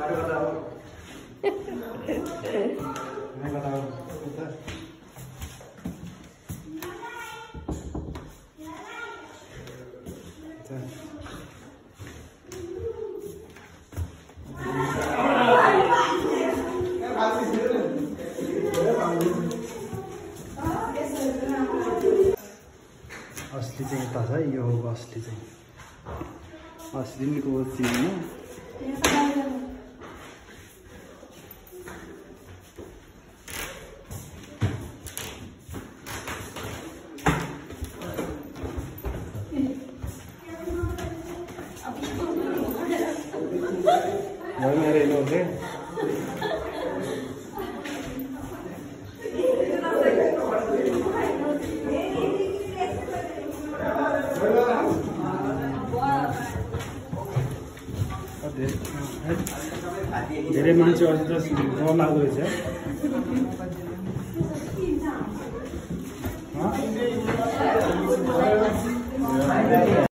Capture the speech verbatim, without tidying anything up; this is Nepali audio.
असली चाहिँ यता छ यो हो असली चाहिँ असलीको चिन्नु मेरे लोग है धेरै मान्छे अझ डर लाग्दो रहेछ।